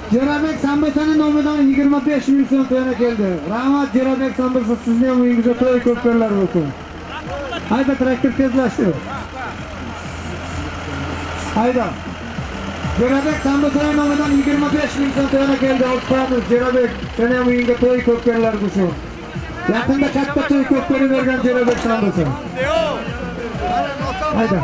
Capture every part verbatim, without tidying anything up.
Jo'rabek Sambosaning nomidan yigirma besh ming so'm to'yana keldi. Rahmat Jo'rabek Sambosa, sizning ham uyingizga to'y ko'pkarlar bo'lsin. Hayda traktor tezlashdi. Hayda. Jo'rabek Sambosaning nomidan yigirma besh ming so'm to'yana keldi. O'tamiz Jo'rabek, sening ham uyingga to'y ko'pkarlar bo'lsin. Yaqinda katta to'y ko'pkari bergan Jo'rabek Sambosa. Hayda.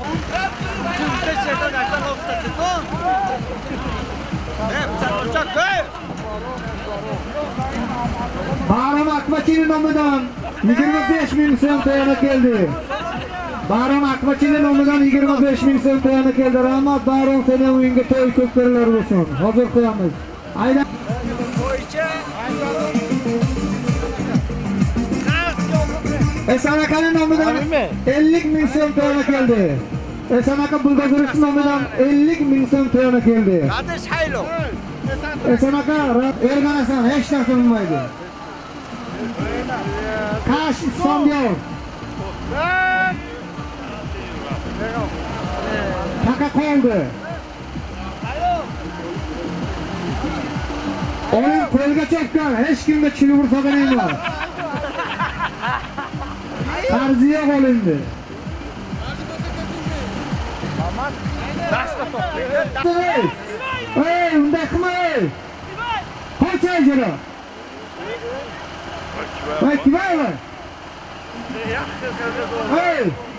Bahram Akbachining nomidan yigirma besh ming so'm to'yana keldi. Bahram Akbachining nomidan yigirma besh ming so'm to'yana keldi. Rahmat Bahram, sening uyingga to'y ko'pkarilar bo'lsin. Hozir qo'yamiz. Ayda. Esan akaning nomidan ellik ming so'm to'yana keldi. Esan aka buldozerning nomidan ellik ming so'm to'yana keldi. Qadish haylo. Esan aka erganasan, hech narsa bo'lmaydi. Kash Islomdiyor. Taka qoldi. O'yin qo'lga chopgan, hech kimga chili ursagan emas. Tarziya qolindi. Ey, unday qilma ey. Qo'y jira. Voy, kimay? Ey.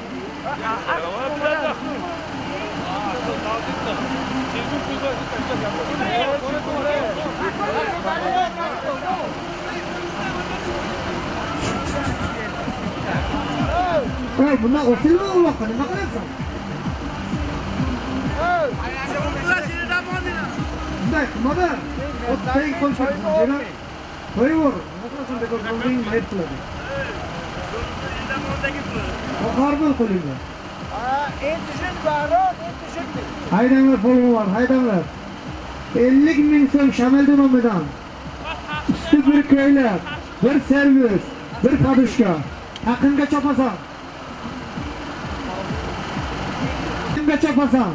Ey, bundan osilma uloqqa, nima qilyapsan? Bunday qilmada. O'tdagi qo'yib qo'yvur. Nima qilasan deb qo'ying, mayt qiladi. Oxar bo'l qo'lingda. Ha, endi shun baron, endi shun. Haydanglar polvon, haydanglar. ellik ming so'm Shameldi nomidan. Usti bir ko'ylak, bir servis, bir podushka. Haqinga chopasan. Kimga chopasan?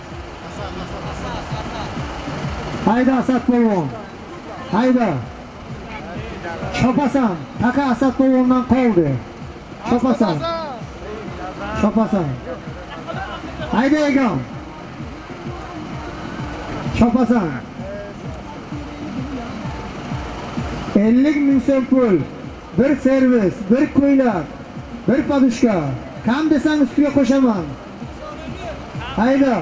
Hayda Asad polvon. Hayda. Chopasan. Taka Asad polvondan qoldi. Chopasan. Chopasan. Hayda egam. Chopasan. ellik ming so'm pul, bir servis, bir ko'ylak, bir podushka. Kam desang ustiga qo'shaman. Hayda.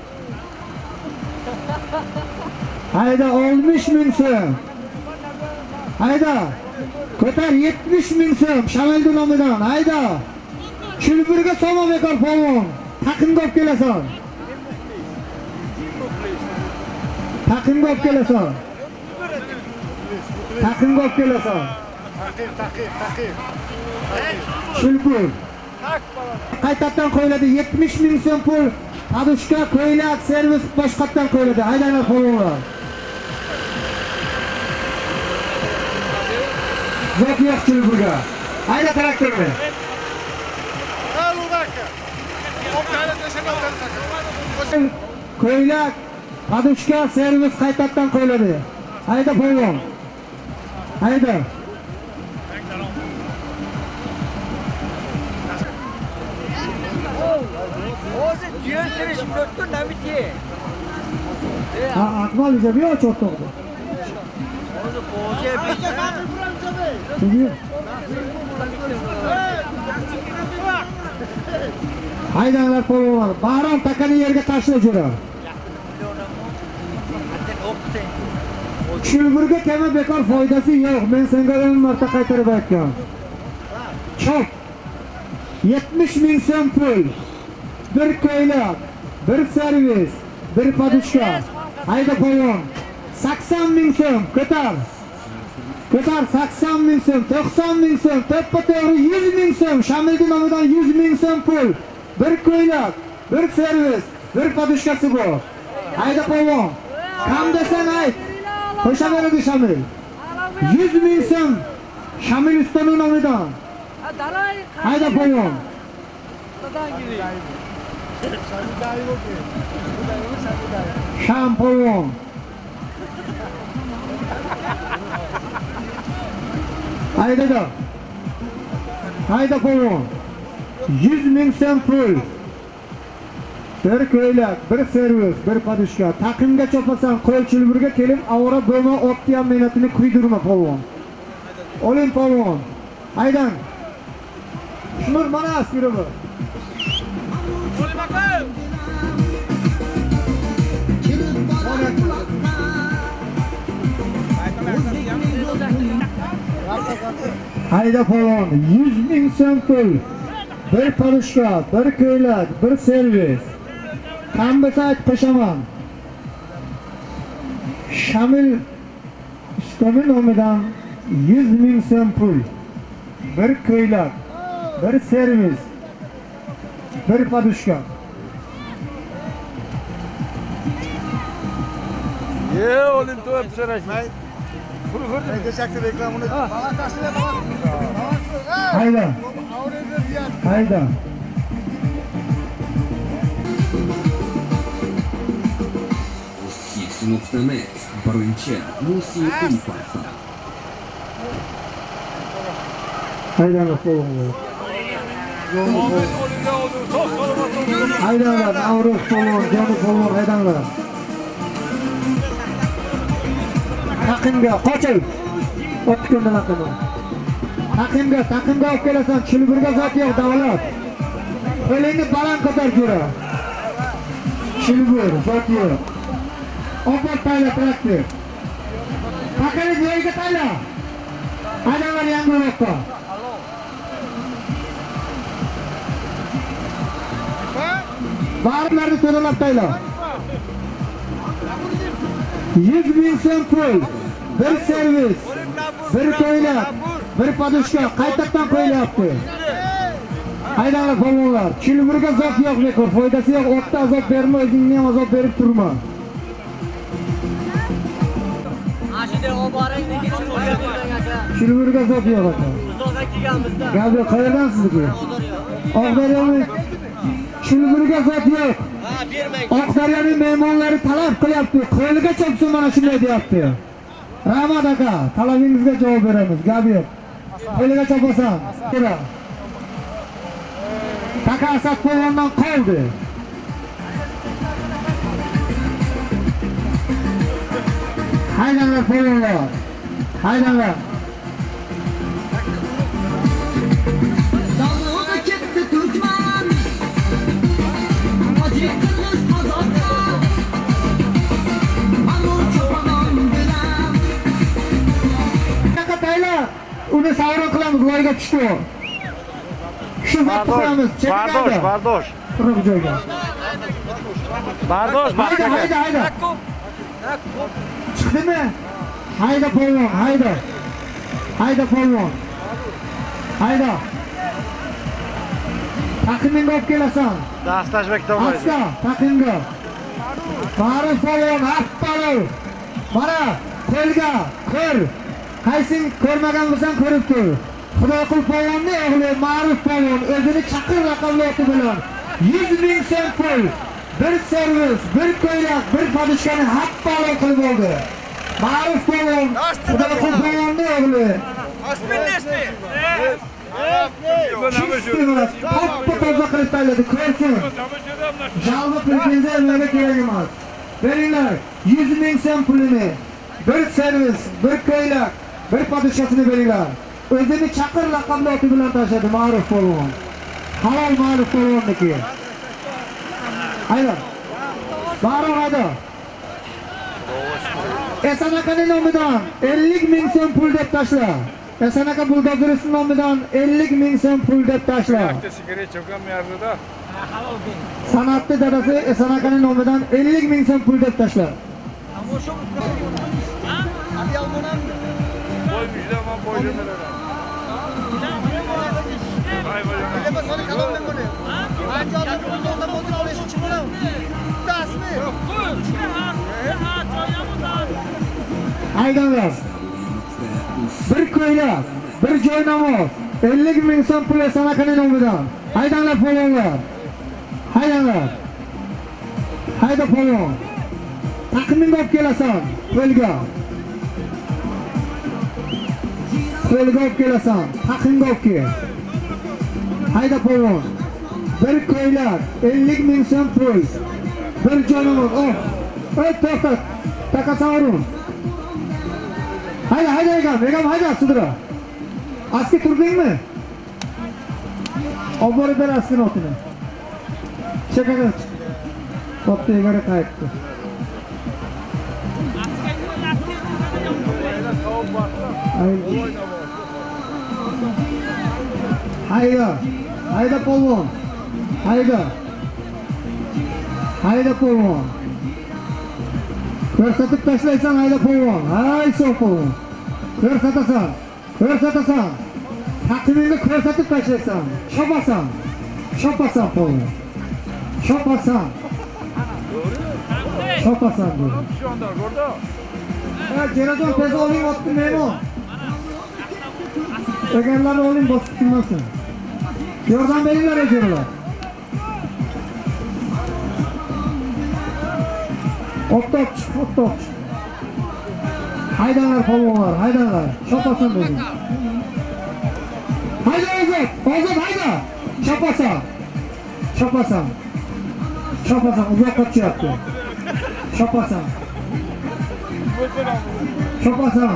Hayda oltmish ming so'm. Hayda. Ko'tar yetmish ming so'm Shameldi nomidan. Hayda. Chulburga soma bekor polvon. Taqimga olib kelasan. Taqimga olib kelasan. Taqimga olib kelasan. Taqib, taqib, taqib. Chulbur. Qaytadan qo'yiladi yetmish ming so'm pul. Podushka, ko'ylak, servis boshqatdan qo'yiladi. Haydanglar polvonlar. Zot yo'q Chulburga. Hayda traktorni. Ko'ylak, podushka, servis qaytadan qo'yiladi. Hayda polvon. Hayda. O'zi diyortirish mutlu namiti. Ha, Akmal ijabiy ochotdi. O'zi qo'sha Çünkü haydanglar polvonlar. Bahrom takani yerga tashla jo'ra. Chulburga kema bekor foydasi yo'q. Men senga o'n marta qaytarib aytgan. Chop. yetmish ming so'm pul. Bir ko'ylak, bir servis, bir podushka. Hayda polvon. sakson ming so'm ko'tar. Ko'tar sakson ming so'm, to'qson ming so'm, to'ppa to'g'ri yuz ming so'm. Shameldi nomidan yuz ming so'm pul. Bir ko'ylak, bir servis, bir podushkasi bor. Hayda polvon. Kam desan ayt. Qo'shaveradi Shamil. yuz ming so'm. Shamil ustaning nomidan. Hayda polvon. Sham polvon. Hayda da. Hayda polvon. yüz ming so'm pul. Bir ko'ylak, bir servis, bir podushka. Taqimga chopasan, qo'l chilburga kelib, avra bo'lma, otni ham mehnatini kuydirma polvon. Oling polvon. Haydan. Shunur mana askiri bu. Hayda polvon, yüz ming so'm pul. Bir podushka, bir ko'ylak, bir servis. Kam bo'lsa aytib qo'shaman. Shamil Istomin nomidan yüz ming so'm pul. Bir ko'ylak, bir servis, bir podushka. Ye, olim to'p so'rashmay. Teşekkür reklamını. Bana taşıyla bak. Hayda. Hayda. Sinoptanet, birinchi musiqiy parcha. Hayda polvon. Haydalar, Navruz polvon, Joni polvon haydalar. Taqimga qochil. O'tkundan aqimi. Taqimga, taqimga olib kelasan, chilburga zot yo'q, davlat. Qo'lingni baland ko'tar ko'ra. Chilbur, zot yo'q. Opot tayla traktor. Taqini joyiga tayla. Haydalar yangi uloqqa. Barlarni to'lab tayla. yüz ming so'm pul, bir servis, bir ko'ylak, bir podushka qaytadan qo'yilyapti. Haydalar polvonlar, chilburga zot yo'q bekor, foydasi yo'q, otda azob berma, o'zingni ham azob berib turma. Ashida oborangdagi chilburga bergan aka. Chilburga zot yo'q aka. Uzoqdan kelganmizda. Gabi qayerdan sizniki? Oqdaryomi? Chilburga zot yo'q. Ha, bermang. Oqdaryoning mehmonlari talab qilyapti. Qo'liga chopsin mana shunday deyapti. Rahmat aka, talabingizga javob beramiz. Gabi yo'q. Qo'liga chopasan. Kira. Taka Asad polvondan qoldi. Haydalar polvonlar. Haydalar. Davulga ketdi Turkman. Hojik qirg'iz qozonda. Amur cho'pon bilan. Qanaqa tayla? Uni savron qilamiz, loyga tushdi. Shu vaqtda qilamiz. Bardosh, bardosh. Turib joyga. Bardosh, Hayda, hayda, hayda. Chiqdimi? Hayda polvon, hayda. Hayda polvon. Hayda. Taqimingga olib kelasan. Dastashbek tomlaydi. Asta, taqimga. Ma'ruf polvon, appalo. Mana qo'lga, ko'r. Qaysing ko'rmagan bo'lsan, ko'rib tur. Xudoqul polvonning o'g'li Ma'ruf polvon o'zini chaqir raqamli oti bilan yüz ming so'm pul, bir servis, bir ko'ylak, bir podushkani happalo qilib oldi. Ma'ruf polvon, Xudoqul polvonning o'g'li. Aspinnesni. Toppa toza qilib tayladi, ko'rsin. Jalba pul benzerlarga kerak emas. Beringlar, yüz ming so'm pulini, bir servis, bir ko'ylak, bir podushkasini beringlar. O'zini chaqir laqabli oti bilan tashladi Ma'ruf polvon. Halol Ma'ruf polvonniki. Hayda. Ma'ruf hayda. Esan akaning nomidan ellik ming so'm pul deb tashla. Esan aka buldozerning nomidan ellik ming so'm pul deb tashla. San'atli dadasi Esan akaning nomidan ellik ming so'm pul deb tashla. Haydalar. Bir ko'ylak, bir joy namoz, ellik ming so'm pul Esan akaning nomidan. Haydalar polvonlar. Haydalar. Hayda polvon. Taqimingga olib kelasan, qo'lga. Qo'lga olib kelasan, taqinga olib kel. Hayda polvon. Bir ko'ylak ellik ming so'm pul. Bir jonivor. Oh. Ey to'xtat. Taqasavrun. Hayda, hayda egam, egam hayda sudra. Aski turdingmi? Olib borib ber askini otini. Chekaga chiq. Qopda egara qaytdi. Hayda, hayda polvon. Hayda. Hayda polvon. Ko'rsatib tashlaysan hayda polvon. Hay so'q polvon. Ko'rsatasan. Ko'rsatasan. Taqvimni ko'rsatib tashlaysan. Shopasan. Shopasan polvon. Shopasan. Shopasan dedi. Şu anda orada. Ha, Ceradon tez olayım attım memur. Egerlerini olayım basıp tutmasın. Yordan verirler egerler. Ottop çık, ottop çık. Haydanlar polvonlar, haydanlar. Şapasın dedim. Hayda Ozat, Ozat hayda. Şapasan. Şapasan. Şapasan, uzak kaçı yaptı. Şapasan. Şapasan.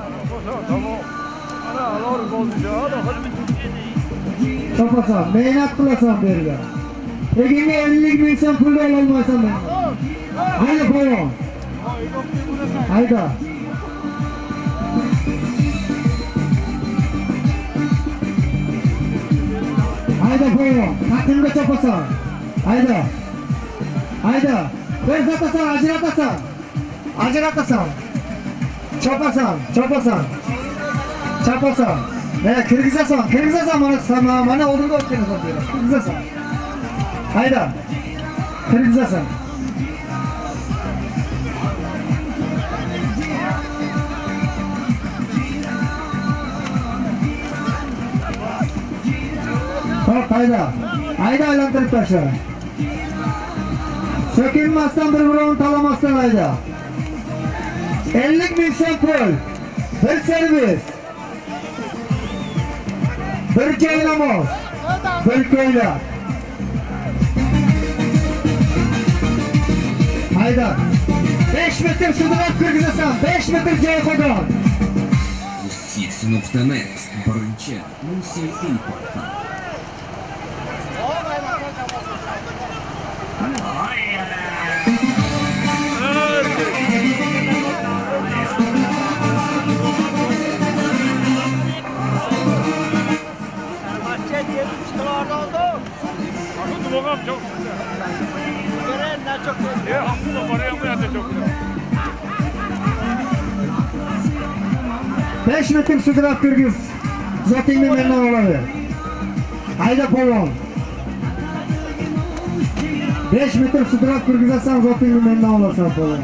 Şapasan, meynat kılasan beriga. Egenge ellik ming so'm pul ololmaysan men. Hayda polvon. Hayda. Hayda polvon, taqimga chopasan. Hayda. Hayda. Ko'rsatasan, ajratasan. Ajratasan. Chopasan, chopasan. Chopasan. Ne kirgizasan, kirgizasan mana sana, mana oldinga olib kelasan dedi. Kirgizasan. Hayda. Kirgizasan. Hop hayda. Hayda aylantirib tashla. Sökilmasdan bir birovini talamasdan hayda. ellik ming so'm pul. Bir servis. Bir joynamoz. Bir ko'ylak. Hayda. besh metr sudrat kirgizasan, besh metr joy qo'ygan. Justice nuqta net birinchi musiqiy portal. besh metr sudrat kirgiz. Zotingni mendan olaver. Hayda polvon. besh metr sudrat kirgizasan, zotingni mendan olasan polvon.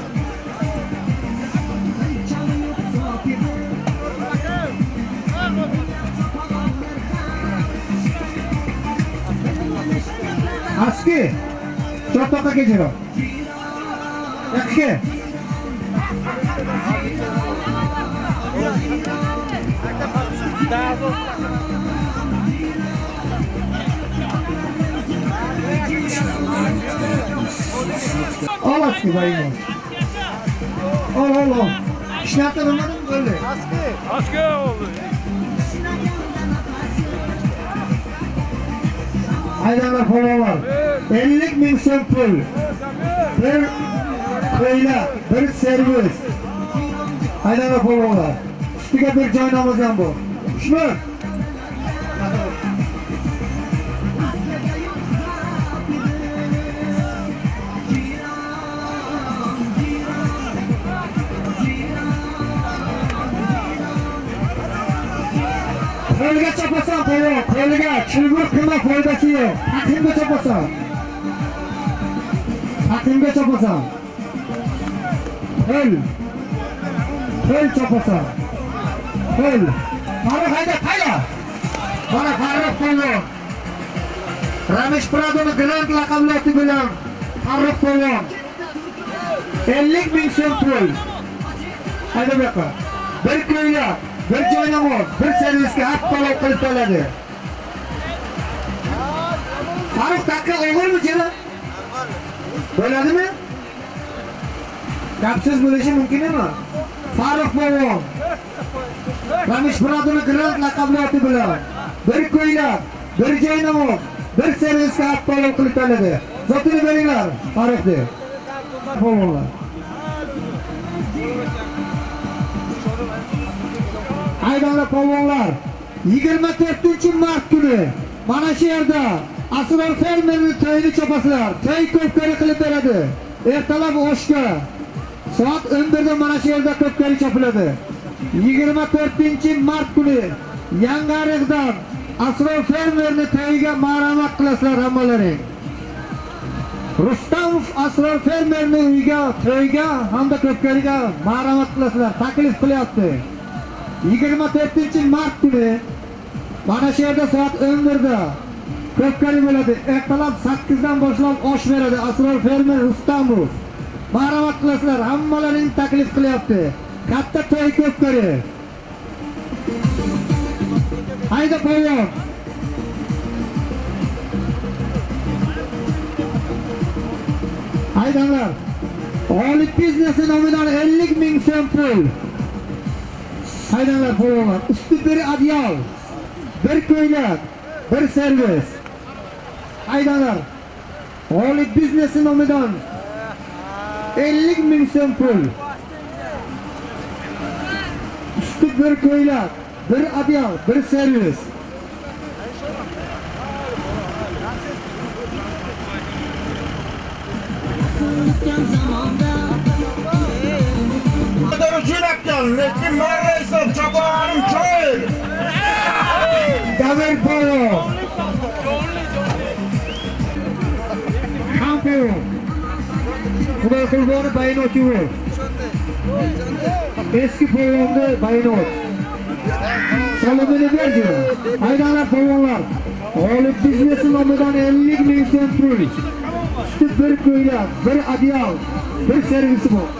Aski. Cho'toqqa kechiro. Yakki. Al aski bayım. Al al al. İşnakta bilmedin mi böyle? Aski. Asker oldu. Haydanlar polvonlar. ellik ming so'm pul. Bir ko'ylak, bir servis. Haydanlar polvonlar. Üstüge bir joynamoz ham bor. Xushmur. Qo'lga chopasan polvon, qo'lga chilgur qilma, foydasi yo'q. Taqimga chopasan. Taqimga chopasan. Qo'l. Qo'l chopasan. Qo'l. Farruh hayda, qayda? Mana Farruh polvon. Ramesh Pradoni Grand laqablati bilan Farruh polvon. ellik ming so'm pul. Hayda bu yoqqa. Bir ko'ylak, bir joy namoz, bir servisga haq talab qilib qoladi. Farruh takka og'irmi jana? Bo'ladimi? Gapsiz bo'lishi mumkin emas. Farruh polvon Ramish Birodini Grand laqabloti bilan bir ko'ylak, bir joy namoz, bir servisga haq talab qilib qoladi. Zotini beringlar, Farruh deb. Polvonlar. Haydonlar polvonlar, yigirma to'rtinchi mart kuni mana shu yerda Asror fermerning to'yini chopasizlar. To'y ko'pkari qilib beradi. Ertalab oshga soat o'n birda mana shu yerda ko'pkari chopiladi. yigirma to'rtinchi mart kuni Yangarig'dan Asror fermerning to'yiga marhamat qilasizlar hammalaring. Rustamov Asror fermerning uyiga, to'yiga hamda ko'pkariga marhamat qilasizlar. Taklif qilyapti. yigirma to'rtinchi mart kuni mana shu yerda soat o'n birda ko'pkari bo'ladi. Ertalab sakkizdan boshlab osh beradi Asror fermer Rustamov. Marhamat qilasizlar, hammalaring taklif qilyapti. Katta to'y ko'pkari. Hayda polvon. Haydanlar. G'olib biznesi nomidan ellik ming so'm pul. Haydanlar polvonlar. Usti bir adyal, bir ko'ylak, bir servis. Haydanlar. G'olib biznesi nomidan ellik ming so'm pul. Usti bir ko'ylak, bir adyal, bir servis. O'tgan zamonda Lekin marraysa chapanim choy. Davr polvon. Kampion. Xudo qurboni baynochuvi. Eski polvonda baynot. Salomini berdi. Haydanlar polvonlar. G'olib biznesi nomidan ellik ming so'm pul. Usti bir ko'ylak, bir adyal, bir servisi bor.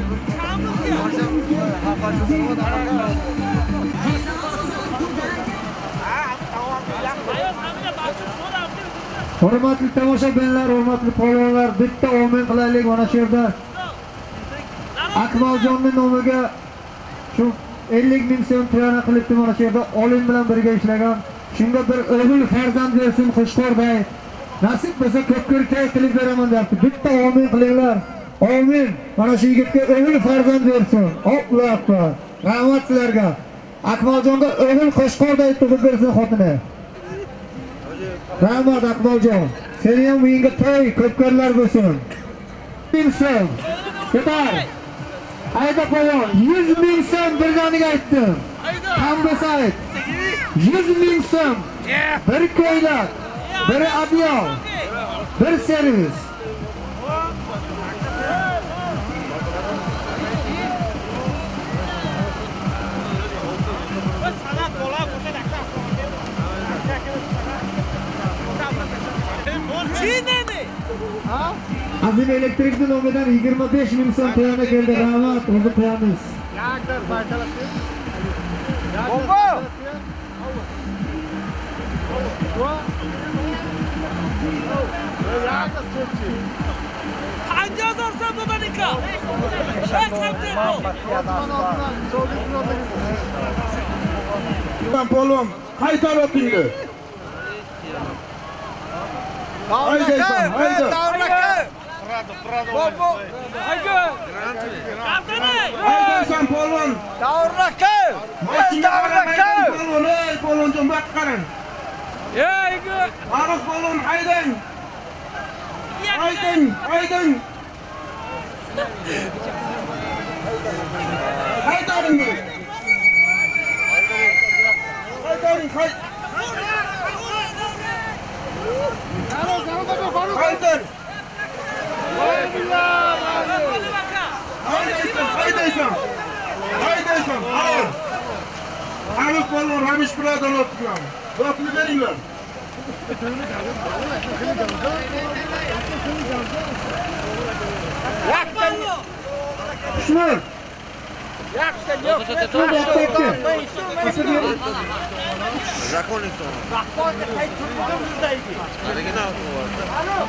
Hurmatli tomoshabinlar, hurmatli polvonlar, bitta omin qilaylik mana shu yerda. Akmaljonning nomiga shu ellik ming so'm to'yana qilibdi mana shu yerda Olim bilan birga ishlagan. Shunga bir o'g'il farzand bersin Qo'shqorday. Nasib bo'lsa ko'pkari to'y qilib beraman deyapti. Bitta omin qilinglar. Amin. Mana shu yigitga o'g'il farzand bersin. Allohu akbar. Rahmat sizlarga. Akmaljonga o'g'il Qo'shqorday tug'ib bersin xotini. Rahmat Akmaljon. Seni ham uyingga to'y, ko'pkarlar bo'lsin. ming so'm. Ketar. Hayda polvon, yuz ming so'm birdaniga aytdim. Ham bo'lsa ayt. yuz ming so'm. Bir ko'ylak, bir adyal, bir servis. Azim elektrikli nomidan yigirma besh ming so'm to'yana keldi. Rahmat, o'zi qo'yamiz. Yaklar baytalab kel. Bomba! Qancha zorsa dodanika. Ben polvon qaytar o'tingni. Haydaysan, hayda. Haydaysan polvon. Davraka! Davraka! Polvon, ey polvonjon bak qarang. Ey yigit! Farruh polvon haydang. Haydang, haydang. Haydaring buni. Haydaring, hay. Haydır. Haydaysan, haydaysan. Haydaysan, al. Farruh polvon Ramish Birodini o'tgan. Vaqtni beringlar. Xushnud. Yaxshi, yo'q. Zakonik to'g'ri. Rahbarga qaytib buzdaydi. Haligini olib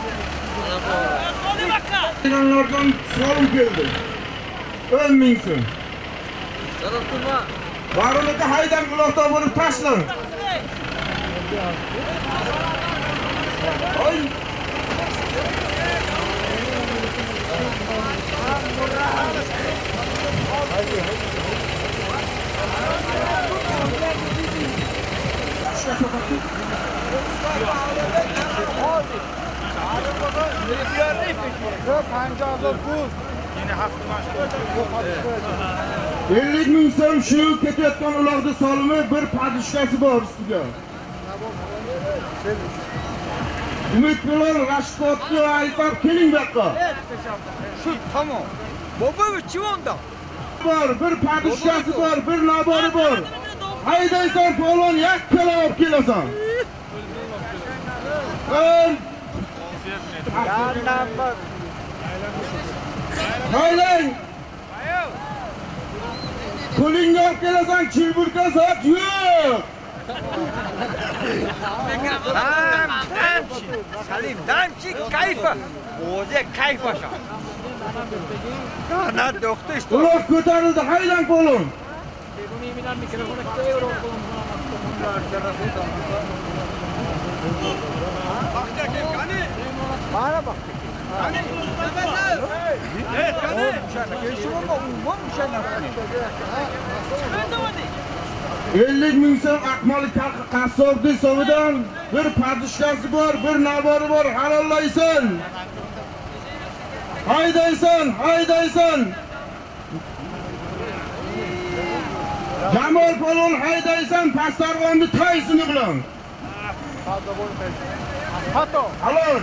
Haydanlardan so'm keldi. o'n ming so'm. Zarur qilma. Barini haydan quloqda bo'lib tashlang. Oy. ellik ming so'm shu ketayotgan uloqda solimi bir padishkasi bor ustiga. Umid bilan Rashidovga aytib keling bu yoqqa. Shu tamom. Bobo chivonda. Bor, bir padishkasi bor, bir nabori bor. Haydaysan polvon yakkala olib kelasan. Bir Haylang. Pulingni olib kelasan, chilburka sot yo'q. Dam, damchi. Salim, damchi kayfa. O'zi kayfa shu. Qana doktor işte. Uloq ko'tarildi, haylang polvon. Bana bak. Hani? Evet, hani? Geçim olma, umum müşenler. ellik ming so'm Akmoli qassobning so'midan bir padishkasi bor, bir nabori bor, halollaysan. Haydaysan, haydaysan. Jamol polvon haydaysan, Pastarg'onni taysini bilan. Alor.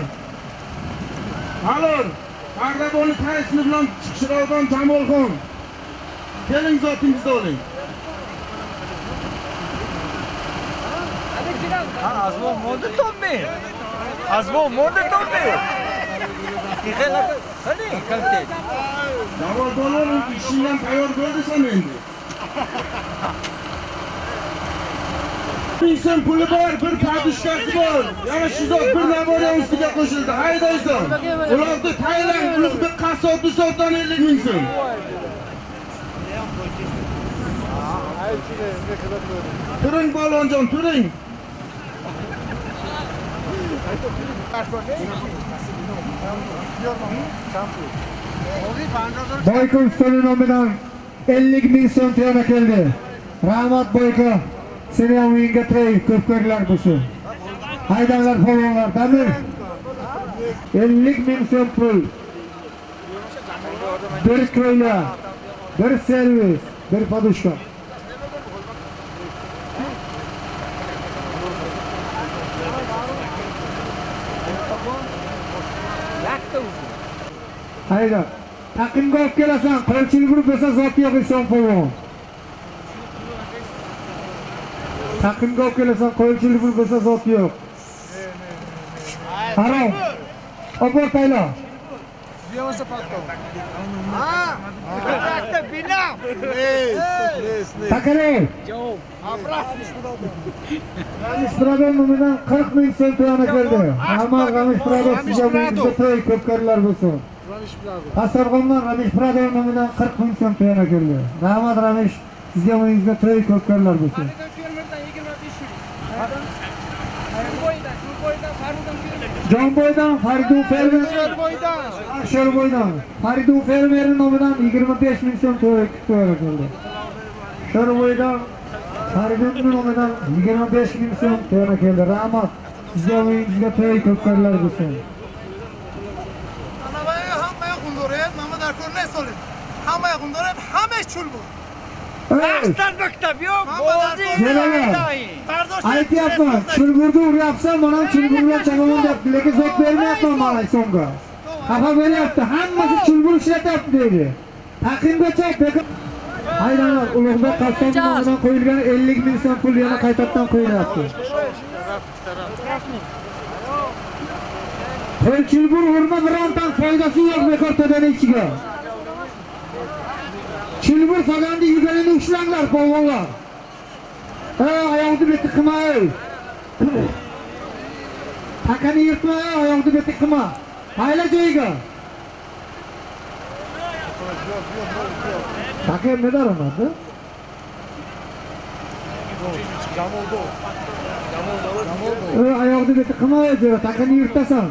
Alor. Pastarg'onni taysini bilan chiqishirgan Jamolxon. Keling zotingizni oling. Azmo moda tommi. Azmo moda tommi. Dikhala. Hani kaltet. Jamol polvon ishingdan tayyor bo'ldisan endi. Sen puli bor, bir padishkasi bor. Yana shu zot bir nabora ustiga qo'shildi. Haydaysan. Ularni Tayland ulug'bek qassobni sotdan ellik ming so'm. Turing balonjon, turing. Boyka ustani nomidan ellik ming so'm tayyorga keldi. Rahmat Boyka. Seni ham uyingga tiray, ko'p ko'rlar bo'lsin. Haydanlar polvonlar, Damir. ellik ming so'm pul. Bir ko'yla, bir servis, bir podushka. Hayda. Taqimga olib kelasan, qo'lchilik guruh bo'lsa zot yo'q inson polvon. Taqimga olib kelasan, qo'lchilik guruh bo'lsa zot yo'q. Harom. Opor tayla. Diyorsa patto. Ha? Hatta bina. Takare. Ramesh Pradon nomidan qirq ming so'm tayyorga keldi. Hamma Ramesh Pradon sizga mingta to'y ko'pkarlar bo'lsin. Pastarg'omdan Ramesh Pradon nomidan qirq ming so'm tayyorga keldi. Rahmat Ramesh, sizga mingta to'y ko'pkarlar bo'lsin. Jonboydan Faridu fermer. Sho'rboydan Faridu fermer nomidan yigirma besh ming so'm to'y tayyorga keldi. Sho'rboydan Faridu nomidan yigirma besh ming so'm tayyorga keldi. Rahmat, sizga mingta to'y ko'pkarlar bo'lsin. Hamma qundorat, hamma chul bu. Aslan maktab yo'q. Aytyapman, chulgurni uryapsan, mana chulgurlar chaqamon deyapti, lekin zot bermayapman mana so'mga. Xafa bo'lyapti, hammasi chulgur ishlatyapti deydi. Taqimgacha bekor. Haydanlar, Ulug'bek qassob nomidan qo'yilgan ellik ming so'm pul yana qaytadan qo'yilyapti. Chulgur urma birontan foydasi yo'q bekor to'dani ichiga. Chulgur Dilbur Sagan'da yügelini uçlanlar polvonlar. Ha, ayağını beti kıma ey. Takanı yırtma ya, ayağını beti kıma. Hayla joyga. Takayım ne der onun adı? Jamoldu. Jamoldu. Ha, ayağını beti kıma ya diyor, takanı yırtasan.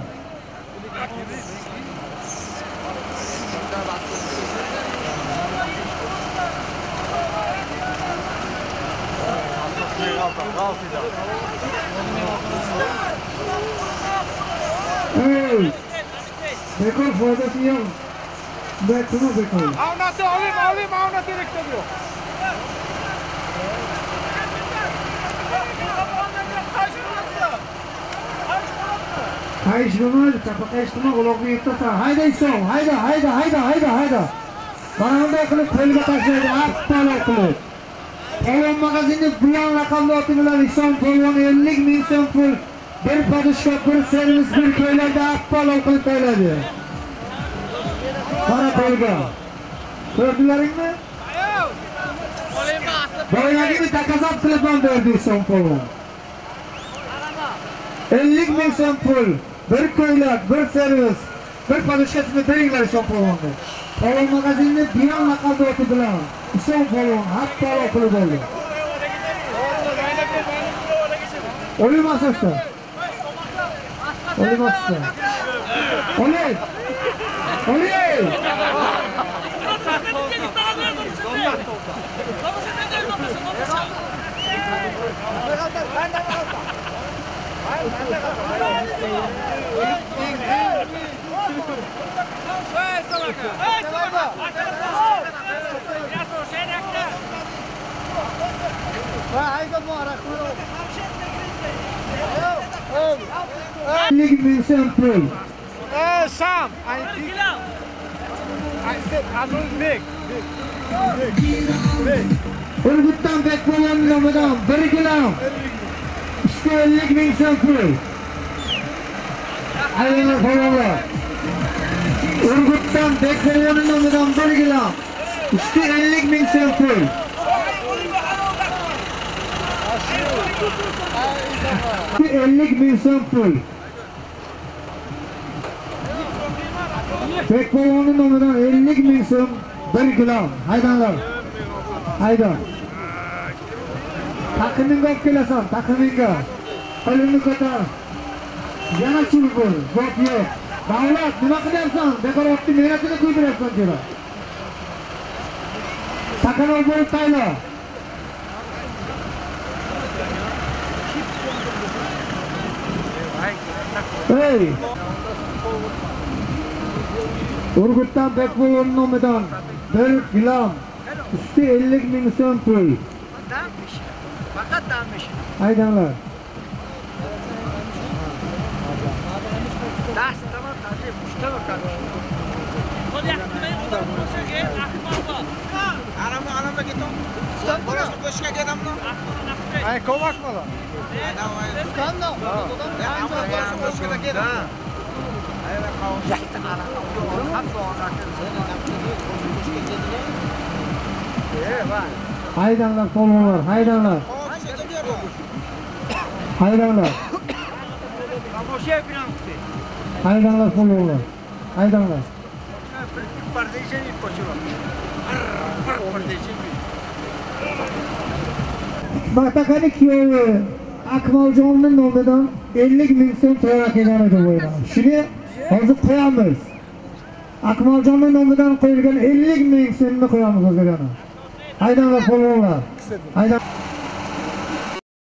Hey! Bekor faydası yok. Bekuma bekor. Avnatı alayım alayım avnatı direktörüyor. Kayışmamaz, çapa kayıştırma, kulaklı yırtasa. Hayda isom, hayda, hayda, hayda, hayda, hayda. Bana onda kılıp kölge taşıydı, aptal kılıp. Polvon magazini buyan rakamlı oturulan isom polvon ellik min so'm pul. Bir padişka, bir servis, bir köylerde aptal kılıp öyledi. Bana polga. Gördülerin mi? Böyle gibi takazap kılıptan verdi isom polvon. ellik min so'm pul. Bir köylek, bir servis, bir padişkasını veringler isom polvonga. Polvon magazinini buyan rakamlı oturulan isom polvon aptal kılıp oldu. Olim asasta. Olim asasta. Olim. Olim. ellik min so'm pul. Hey Sam, I think I said I don't big. Big. Big. Urgutdan Bekbolon'un nomidan bir gilam. İşte ellik min so'm pul. Aynen polvonlar. Urgutdan Bekbolon'un nomidan bir gilam. İşte ellik min so'm pul. ellik min so'm pul. Bekbolon'un nomidan ellik min so'm bir gilam. Haydanlar. Haydan. Takımınga olib kelasan, takımınga. Qo'lingni ko'tar. Yana chul bo'l, zot yo'q. Davlat, nima qilyapsan? Bekor otni mehnatini kuydiryapsan kira. Takanol bo'lib tayla. Hey! Urgutdan Bekbolon'un nomidan bir gilam. Üstü ellik min so'm pul. Dammış. Fakat dammış. Haydanlar. Ders tamam tabii. Müşte bakalım. Anamı anamı git on. Burası boşuna gidem lan. Ay kovak mı lan? Tutan da. Ya ama burası boşuna gidem. Evet kavun. Yaktın anamı. Hap doğan Haydanlar polvonlar, haydanlar. Haydanlar. Haydanlar polvonlar. Haydanlar. Batakani kuyovi Akmaljonning nomidan ellik min so'm to'lab kelgan edi bu o'yin. Shuni hozir qo'yamiz. Akmaljonning nomidan qo'yilgan ellik min so'mni qo'yamiz o'zigana. Haydanlar polvonlar. Haydan